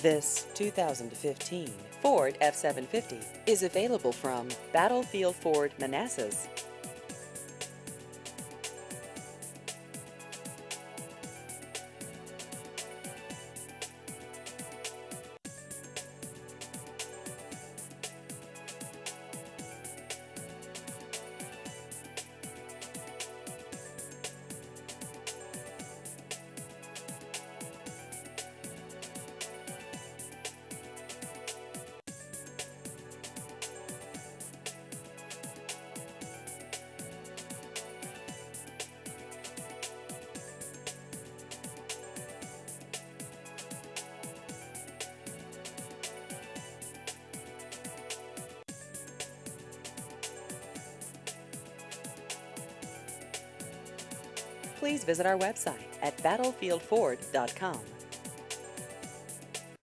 This 2015 Ford F-750 is available from Battlefield Ford Manassas. Please visit our website at battlefieldford.com.